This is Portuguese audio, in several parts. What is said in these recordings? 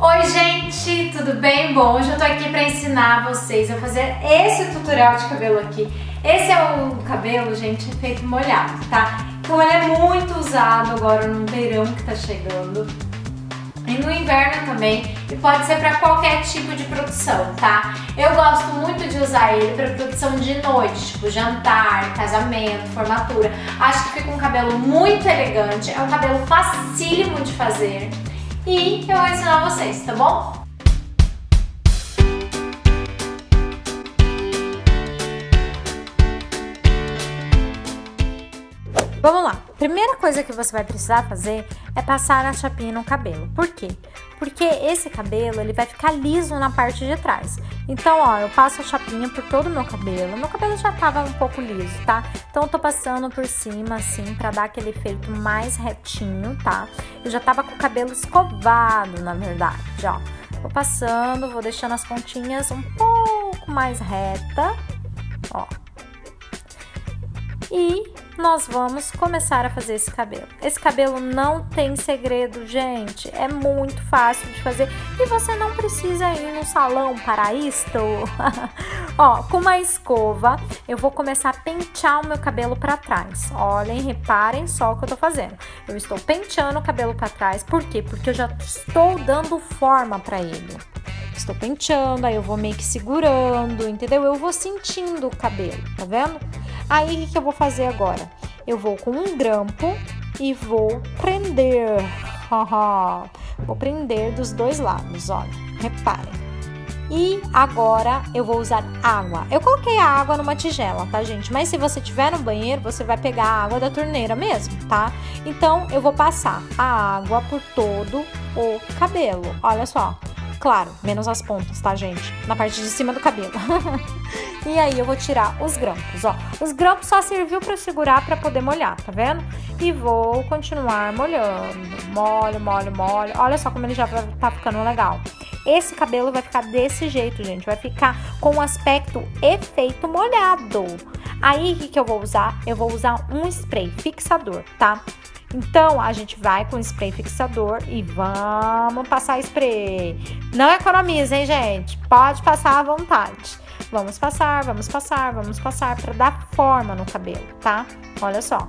Oi gente, tudo bem? Bom, hoje eu tô aqui pra ensinar vocês a fazer esse tutorial de cabelo aqui. Esse é o cabelo, gente, feito molhado, tá? Então ele é muito usado agora no verão que tá chegando e no inverno também, e pode ser pra qualquer tipo de produção, tá? Eu gosto muito de usar ele pra produção de noite, tipo jantar, casamento, formatura. Acho que fica um cabelo muito elegante, é um cabelo facílimo de fazer. E eu vou ensinar vocês, tá bom? Vamos lá. Primeira coisa que você vai precisar fazer é passar a chapinha no cabelo. Por quê? Porque esse cabelo, ele vai ficar liso na parte de trás. Então, ó, eu passo a chapinha por todo o meu cabelo. Meu cabelo já tava um pouco liso, tá? Então, eu tô passando por cima, assim, pra dar aquele efeito mais retinho, tá? Eu já tava com o cabelo escovado, na verdade, ó. Vou passando, vou deixando as pontinhas um pouco mais reta, ó. E nós vamos começar a fazer esse cabelo. Esse cabelo não tem segredo, gente. É muito fácil de fazer e você não precisa ir no salão para isto. Ó, com uma escova, eu vou começar a pentear o meu cabelo para trás. Olhem, reparem só o que eu tô fazendo. Eu estou penteando o cabelo para trás. Por quê? Porque eu já estou dando forma para ele. Estou penteando, aí eu vou meio que segurando, entendeu? Eu vou sentindo o cabelo, tá vendo? Aí, o que eu vou fazer agora? Eu vou com um grampo e vou prender. Vou prender dos dois lados, olha. Reparem. E agora, eu vou usar água. Eu coloquei a água numa tigela, tá, gente? Mas se você tiver no banheiro, você vai pegar a água da torneira mesmo, tá? Então, eu vou passar a água por todo o cabelo. Olha só. Claro, menos as pontas, tá, gente? Na parte de cima do cabelo. E aí eu vou tirar os grampos, ó. Os grampos só serviu pra segurar, pra poder molhar, tá vendo? E vou continuar molhando. Molho, molho, molho. Olha só como ele já tá ficando legal. Esse cabelo vai ficar desse jeito, gente. Vai ficar com um aspecto efeito molhado. Aí, o que eu vou usar? Eu vou usar um spray fixador, tá? Então, a gente vai com spray fixador e vamos passar spray. Não economiza, hein, gente? Pode passar à vontade. Vamos passar, vamos passar, vamos passar para dar forma no cabelo, tá? Olha só.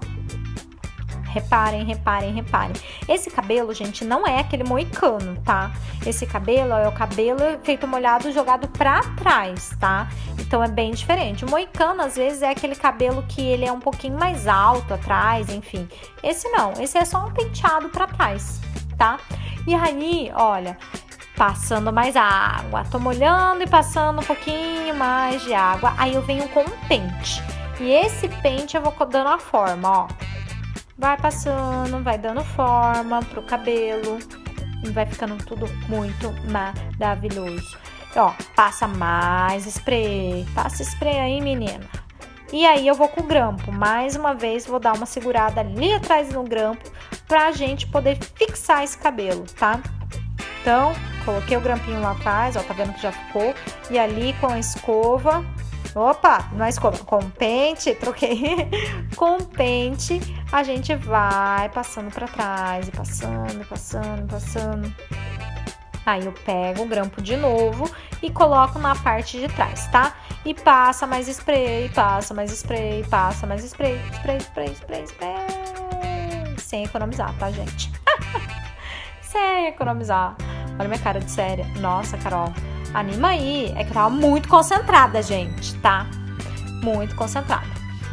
Reparem, reparem, reparem. Esse cabelo, gente, não é aquele moicano, tá? Esse cabelo é o cabelo feito molhado jogado pra trás, tá? Então, é bem diferente. O moicano, às vezes, é aquele cabelo que ele é um pouquinho mais alto atrás, enfim. Esse não, esse é só um penteado pra trás, tá? E aí, olha, passando mais água. Tô molhando e passando um pouquinho mais de água. Aí, eu venho com um pente. E esse pente eu vou dando a forma, ó. Vai passando, vai dando forma pro cabelo e vai ficando tudo muito maravilhoso. Ó, passa mais spray, passa spray aí, menina. E aí eu vou com o grampo, mais uma vez vou dar uma segurada ali atrás no grampo pra gente poder fixar esse cabelo, tá? Então, coloquei o grampinho lá atrás, ó, tá vendo que já ficou? E ali com a escova... Opa, não é escova, com pente, troquei. Com pente, a gente vai passando pra trás, e passando, passando, passando. Aí eu pego o grampo de novo e coloco na parte de trás, tá? E passa mais spray, passa mais spray, passa mais spray, spray, spray, spray, spray. Sem economizar, tá, gente? Sem economizar. Olha minha cara de séria. Nossa, Carol. Anima aí, é que eu tava muito concentrada, gente, tá? Muito concentrada.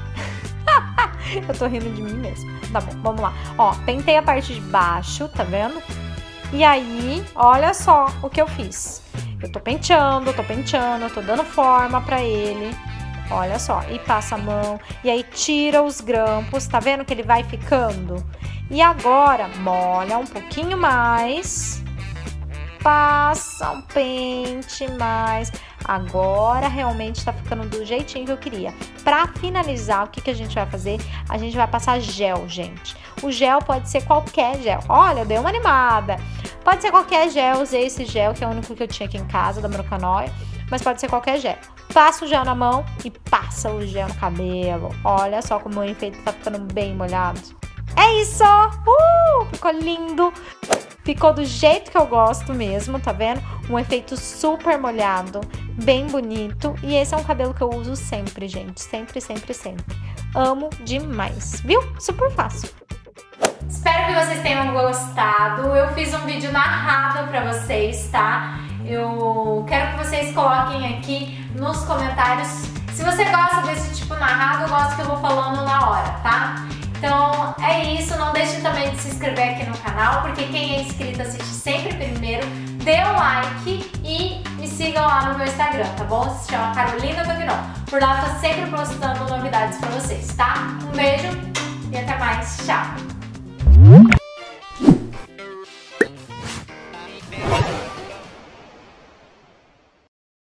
Eu tô rindo de mim mesmo. Tá bom, vamos lá. Ó, pentei a parte de baixo, tá vendo? E aí, olha só o que eu fiz. Eu tô penteando, tô dando forma pra ele. Olha só, e passa a mão. E aí tira os grampos, tá vendo que ele vai ficando? E agora, molha um pouquinho mais. Passa um pente mais. Agora realmente tá ficando do jeitinho que eu queria. Pra finalizar, o que a gente vai fazer? A gente vai passar gel, gente. O gel pode ser qualquer gel. Olha, eu dei uma animada. Pode ser qualquer gel. Usei esse gel, que é o único que eu tinha aqui em casa, da Morocanóia. Mas pode ser qualquer gel. Passa o gel na mão e passa o gel no cabelo. Olha só como o efeito tá ficando bem molhado. É isso! Ficou lindo! Ficou do jeito que eu gosto mesmo, tá vendo? Um efeito super molhado, bem bonito. E esse é um cabelo que eu uso sempre, gente. Sempre, sempre, sempre. Amo demais, viu? Super fácil. Espero que vocês tenham gostado. Eu fiz um vídeo narrado pra vocês, tá? Eu quero que vocês coloquem aqui nos comentários se você gosta desse tipo narrado. Eu gosto que eu vou falando na hora, tá? Então é isso, não deixe também de se inscrever aqui no canal, porque quem é inscrito assiste sempre primeiro. Dê um like e me sigam lá no meu Instagram, tá bom? Se chama Carolina Tognon. Por lá eu tô sempre postando novidades pra vocês, tá? Um beijo e até mais, tchau!